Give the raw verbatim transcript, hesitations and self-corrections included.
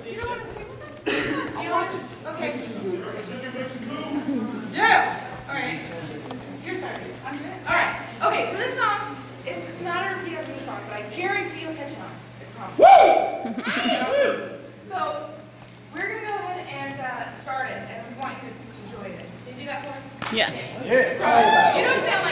You don't want to sing with us? You want to? Okay. Yeah! Alright. You're starting. I'm good. Alright. Okay, so this song, it's, it's not a repeat of the song, but I guarantee you'll catch on. Woo! So, we're going to go ahead and uh, start it, and we want you to join it. Can you do that for us? Yeah. Yeah. You don't sound like